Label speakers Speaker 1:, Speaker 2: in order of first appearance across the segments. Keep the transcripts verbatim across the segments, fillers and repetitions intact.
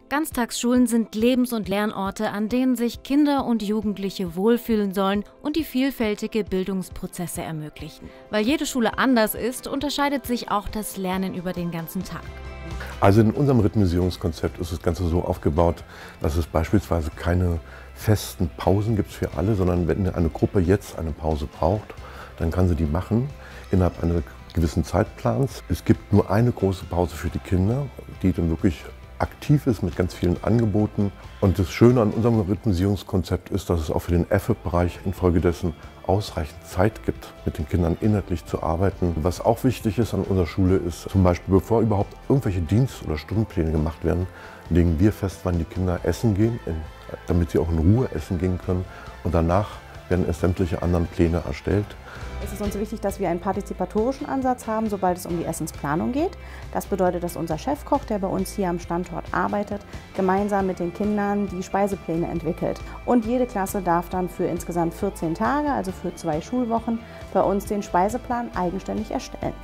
Speaker 1: Ganztagsschulen sind Lebens- und Lernorte, an denen sich Kinder und Jugendliche wohlfühlen sollen und die vielfältige Bildungsprozesse ermöglichen. Weil jede Schule anders ist, unterscheidet sich auch das Lernen über den ganzen Tag.
Speaker 2: Also in unserem Rhythmisierungskonzept ist das Ganze so aufgebaut, dass es beispielsweise keine festen Pausen gibt für alle, sondern wenn eine Gruppe jetzt eine Pause braucht, dann kann sie die machen innerhalb eines gewissen Zeitplans. Es gibt nur eine große Pause für die Kinder, die dann wirklich aktiv ist mit ganz vielen Angeboten. Und das Schöne an unserem Rhythmisierungskonzept ist, dass es auch für den F I P-Bereich infolgedessen ausreichend Zeit gibt, mit den Kindern inhaltlich zu arbeiten. Was auch wichtig ist an unserer Schule ist, zum Beispiel bevor überhaupt irgendwelche Dienst- oder Stundenpläne gemacht werden, legen wir fest, wann die Kinder essen gehen, damit sie auch in Ruhe essen gehen können. Und danach werden erst sämtliche anderen Pläne erstellt.
Speaker 3: Es ist uns wichtig, dass wir einen partizipatorischen Ansatz haben, sobald es um die Essensplanung geht. Das bedeutet, dass unser Chefkoch, der bei uns hier am Standort arbeitet, gemeinsam mit den Kindern die Speisepläne entwickelt. Und jede Klasse darf dann für insgesamt vierzehn Tage, also für zwei Schulwochen, bei uns den Speiseplan eigenständig erstellen.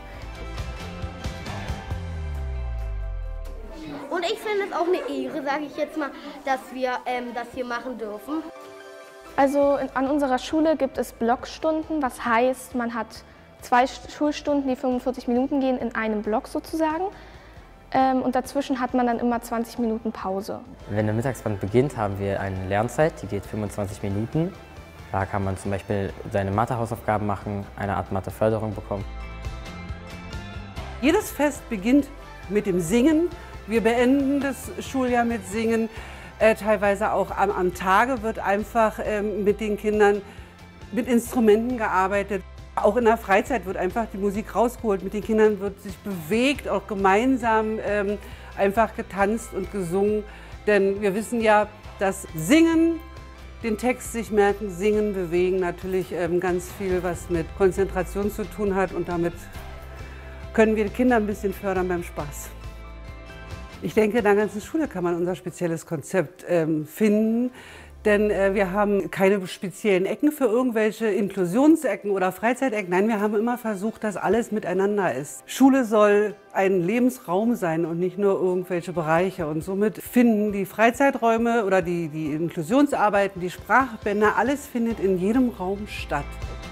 Speaker 4: Und ich finde es auch eine Ehre, sage ich jetzt mal, dass wir ähm, das hier machen dürfen.
Speaker 5: Also an unserer Schule gibt es Blockstunden, was heißt, man hat zwei Schulstunden, die fünfundvierzig Minuten gehen, in einem Block sozusagen. Und dazwischen hat man dann immer zwanzig Minuten Pause.
Speaker 6: Wenn der Mittagsband beginnt, haben wir eine Lernzeit, die geht fünfundzwanzig Minuten. Da kann man zum Beispiel seine Mathehausaufgaben machen, eine Art Matheförderung bekommen.
Speaker 7: Jedes Fest beginnt mit dem Singen. Wir beenden das Schuljahr mit Singen. Äh, teilweise auch am, am Tage wird einfach ähm, mit den Kindern mit Instrumenten gearbeitet. Auch in der Freizeit wird einfach die Musik rausgeholt. Mit den Kindern wird sich bewegt, auch gemeinsam ähm, einfach getanzt und gesungen. Denn wir wissen ja, dass Singen, den Text sich merken, Singen, Bewegen natürlich ähm, ganz viel, was mit Konzentration zu tun hat. Und damit können wir die Kinder ein bisschen fördern beim Spaß. Ich denke, in der ganzen Schule kann man unser spezielles Konzept ähm, finden, denn äh, wir haben keine speziellen Ecken für irgendwelche Inklusionsecken oder Freizeitecken. Nein, wir haben immer versucht, dass alles miteinander ist. Schule soll ein Lebensraum sein und nicht nur irgendwelche Bereiche. Und somit finden die Freizeiträume oder die, die Inklusionsarbeiten, die Sprachbänder, alles findet in jedem Raum statt.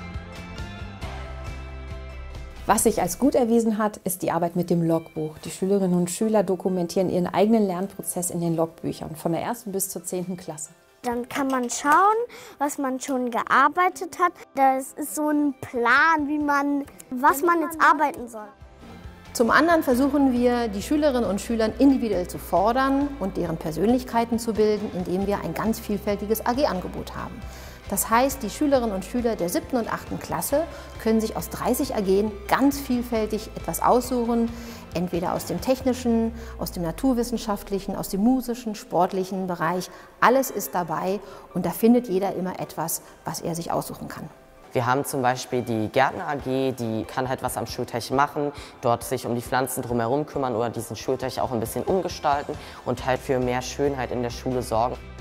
Speaker 8: Was sich als gut erwiesen hat, ist die Arbeit mit dem Logbuch. Die Schülerinnen und Schüler dokumentieren ihren eigenen Lernprozess in den Logbüchern, von der ersten bis zur zehnten Klasse.
Speaker 4: Dann kann man schauen, was man schon gearbeitet hat. Das ist so ein Plan, wie man, was man jetzt arbeiten soll.
Speaker 8: Zum anderen versuchen wir, die Schülerinnen und Schüler individuell zu fordern und deren Persönlichkeiten zu bilden, indem wir ein ganz vielfältiges A G-Angebot haben. Das heißt, die Schülerinnen und Schüler der siebten und achten Klasse können sich aus dreißig A G ganz vielfältig etwas aussuchen, entweder aus dem technischen, aus dem naturwissenschaftlichen, aus dem musischen, sportlichen Bereich. Alles ist dabei und da findet jeder immer etwas, was er sich aussuchen kann.
Speaker 9: Wir haben zum Beispiel die Gärtner A G, die kann halt was am Schulteich machen, dort sich um die Pflanzen drumherum kümmern oder diesen Schulteich auch ein bisschen umgestalten und halt für mehr Schönheit in der Schule sorgen.